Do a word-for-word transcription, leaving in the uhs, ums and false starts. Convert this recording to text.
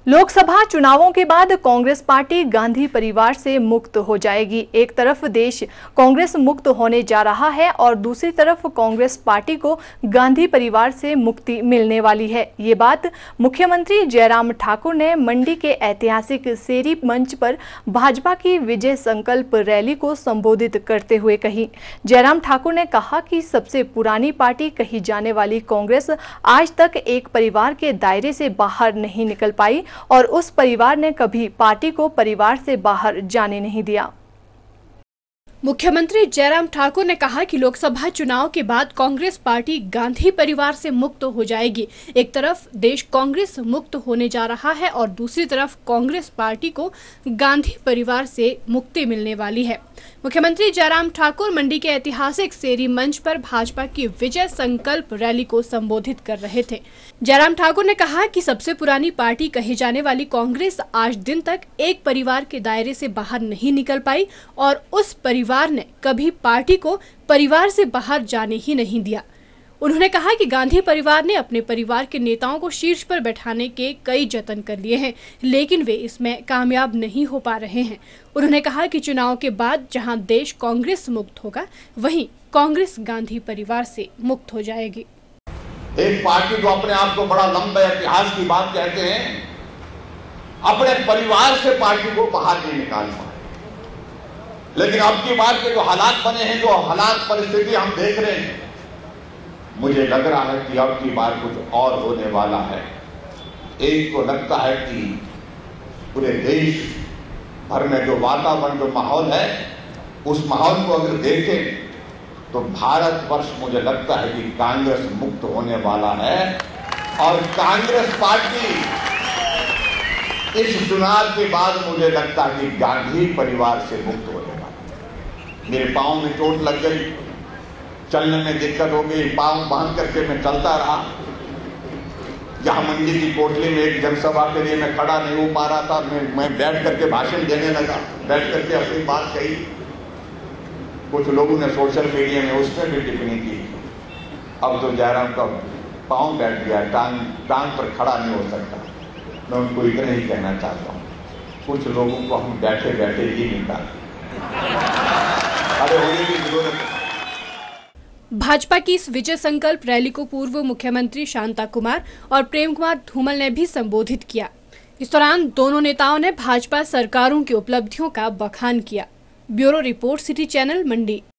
लोकसभा चुनावों के बाद कांग्रेस पार्टी गांधी परिवार से मुक्त हो जाएगी। एक तरफ देश कांग्रेस मुक्त होने जा रहा है और दूसरी तरफ कांग्रेस पार्टी को गांधी परिवार से मुक्ति मिलने वाली है। ये बात मुख्यमंत्री जयराम ठाकुर ने मंडी के ऐतिहासिक सेरी मंच पर भाजपा की विजय संकल्प रैली को संबोधित करते हुए कही। जयराम ठाकुर ने कहा कि सबसे पुरानी पार्टी कही जाने वाली कांग्रेस आज तक एक परिवार के दायरे से बाहर नहीं निकल पाई और उस परिवार ने कभी पार्टी को परिवार से बाहर जाने नहीं दिया। मुख्यमंत्री जयराम ठाकुर ने कहा कि लोकसभा चुनाव के बाद कांग्रेस पार्टी गांधी परिवार से मुक्त हो जाएगी। एक तरफ देश कांग्रेस मुक्त होने जा रहा है और दूसरी तरफ कांग्रेस पार्टी को गांधी परिवार से मुक्ति मिलने वाली है। मुख्यमंत्री जयराम ठाकुर मंडी के ऐतिहासिक सेरी मंच पर भाजपा की विजय संकल्प रैली को संबोधित कर रहे थे। जयराम ठाकुर ने कहा कि सबसे पुरानी पार्टी कही जाने वाली कांग्रेस आज दिन तक एक परिवार के दायरे से बाहर नहीं निकल पाई और उस परिवार ने कभी पार्टी को परिवार से बाहर जाने ही नहीं दिया। उन्होंने कहा कि गांधी परिवार ने अपने परिवार के नेताओं को शीर्ष पर बैठाने के कई जतन कर लिए हैं, लेकिन वे इसमें कामयाब नहीं हो पा रहे हैं। उन्होंने कहा कि चुनाव के बाद जहां देश कांग्रेस मुक्त होगा, वहीं कांग्रेस गांधी परिवार से मुक्त हो जाएगी। एक पार्टी जो अपने आप को बड़ा लंबा इतिहास की बात कहते हैं, अपने परिवार से पार्टी को बाहर नहीं निकाल पाए, लेकिन अब की बात के जो हालात बने हैं, जो हालात परिस्थिति हम देख रहे हैं, मुझे लग रहा है कि अब की बार कुछ और होने वाला है। एक को लगता है कि पूरे देश भर में जो वातावरण, जो माहौल है, उस माहौल को अगर देखें तो भारतवर्ष मुझे लगता है कि कांग्रेस मुक्त होने वाला है और कांग्रेस पार्टी इस चुनाव के बाद मुझे लगता है कि गांधी परिवार से मुक्त होने वाला है। मेरे पांव में चोट लग गई, चलने में दिक्कत हो गई, पांव बांध करके मैं चलता रहा। जहां मंडी की कोठली में एक जनसभा के लिए मैं खड़ा नहीं हो पा रहा था, मैं मैं बैठ करके भाषण देने लगा, बैठ करके अपनी बात कही। कुछ लोगों ने सोशल मीडिया में उसमें भी टिप्पणी की, अब तो जयराम का पांव बैठ गया, टांग टांग पर खड़ा नहीं हो सकता। मैं उनको इतना ही कहना चाहता हूँ, कुछ लोगों को हम बैठे बैठे ही निकालें, अरे होने की जरूरत है। भाजपा की इस विजय संकल्प रैली को पूर्व मुख्यमंत्री शांता कुमार और प्रेम कुमार धूमल ने भी संबोधित किया। इस दौरान दोनों नेताओं ने भाजपा सरकारों की उपलब्धियों का बखान किया। ब्यूरो रिपोर्ट, सिटी चैनल, मंडी।